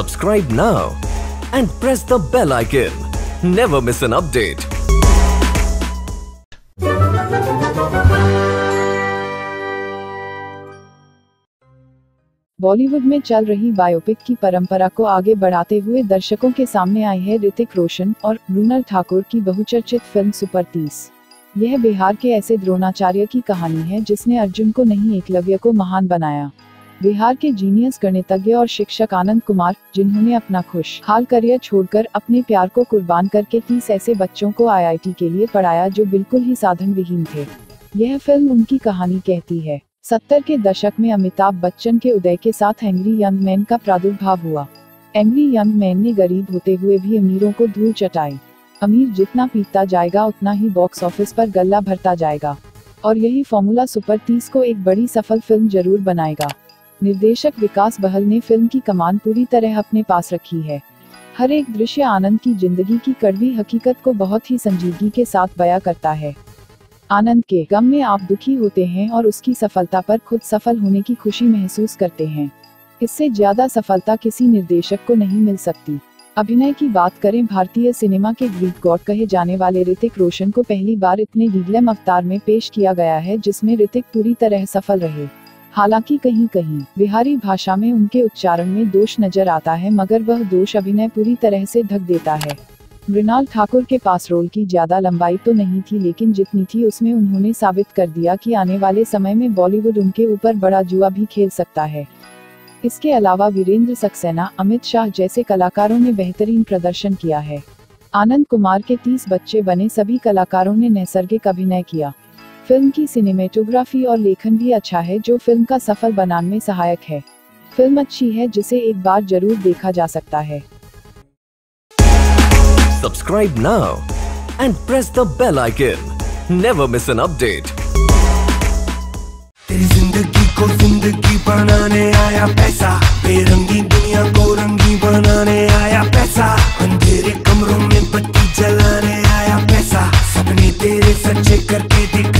Subscribe now and press the bell icon. Never miss an update. Bollywood में चल रही biopic की परंपरा को आगे बढ़ाते हुए दर्शकों के सामने आई है ऋतिक रोशन और मृणाल ठाकुर की बहुचर्चित फिल्म सुपर 30। यह बिहार के ऐसे द्रोणाचार्य की कहानी है जिसने अर्जुन को नहीं एकलव्य को महान बनाया। बिहार के जीनियस गणितज्ञ और शिक्षक आनंद कुमार, जिन्होंने अपना खुशहाल करियर छोड़कर अपने प्यार को कुर्बान करके 30 ऐसे बच्चों को IIT के लिए पढ़ाया जो बिल्कुल ही साधन विहीन थे। यह फिल्म उनकी कहानी कहती है। 70 के दशक में अमिताभ बच्चन के उदय के साथ एंग्री यंग मैन का प्रादुर्भाव हुआ। एंग्री यंग मैन ने गरीब होते हुए भी अमीरों को धूल चटाई। अमीर जितना पीटता जाएगा उतना ही बॉक्स ऑफिस पर गल्ला भरता जाएगा, और यही फॉर्मूला सुपर 30 को एक बड़ी सफल फिल्म जरूर बनाएगा। निर्देशक विकास बहल ने फिल्म की कमान पूरी तरह अपने पास रखी है। हर एक दृश्य आनंद की जिंदगी की कड़वी हकीकत को बहुत ही संजीदगी के साथ बयां करता है। आनंद के गम में आप दुखी होते हैं और उसकी सफलता पर खुद सफल होने की खुशी महसूस करते हैं। इससे ज्यादा सफलता किसी निर्देशक को नहीं मिल सकती। अभिनय की बात करें, भारतीय सिनेमा के ग्रीक गॉड कहे जाने वाले ऋतिक रोशन को पहली बार इतने लीगलम अवतार में पेश किया गया है जिसमें ऋतिक पूरी तरह सफल रहे। हालांकि कहीं कहीं बिहारी भाषा में उनके उच्चारण में दोष नजर आता है, मगर वह दोष अभिनय पूरी तरह से ढक देता है। मृणाल ठाकुर के पास रोल की ज्यादा लंबाई तो नहीं थी, लेकिन जितनी थी उसमें उन्होंने साबित कर दिया कि आने वाले समय में बॉलीवुड उनके ऊपर बड़ा जुआ भी खेल सकता है। इसके अलावा वीरेंद्र सक्सेना, अमित शाह जैसे कलाकारों ने बेहतरीन प्रदर्शन किया है। आनंद कुमार के 30 बच्चे बने सभी कलाकारों ने नैसर्गिक अभिनय किया। फिल्म की सिनेमेटोग्राफी और लेखन भी अच्छा है जो फिल्म का सफल बनाने में सहायक है। फिल्म अच्छी है जिसे एक बार जरूर देखा जा सकता है। Subscribe now and press the bell icon. Never miss an update. तेरी जिंदगी को जिंदगी बनाने आया पैसा, बेरंगी दुनिया को रंगी बनाने आया पैसा, अंधेरे कमरों में बत्ती जलाने आया पैसा, सपने तेरे सच्चे करके दिखा